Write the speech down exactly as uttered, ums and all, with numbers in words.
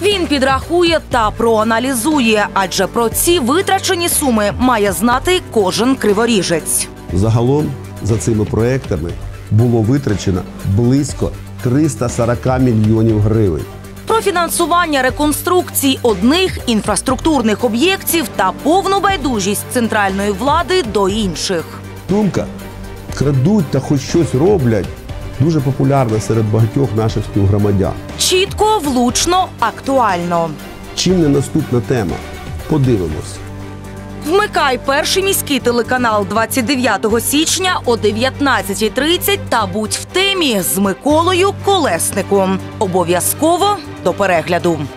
Він підрахує та проаналізує, адже про ці витрачені суми має знати кожен криворіжець. Загалом за цими проектами було витрачено близько триста сорок мільйонів гривень. Про фінансування реконструкцій одних інфраструктурних об'єктів та повну байдужість центральної влади до інших. Думка «крадуть та хоч щось роблять» дуже популярна серед багатьох наших співгромадян. Чітко, влучно, актуально. Чим не наступна тема? Подивимось. Вмикай перший міський телеканал двадцять дев'ятого січня о дев'ятнадцятій тридцять та будь в темі з Миколою Колесником. Обов'язково до перегляду.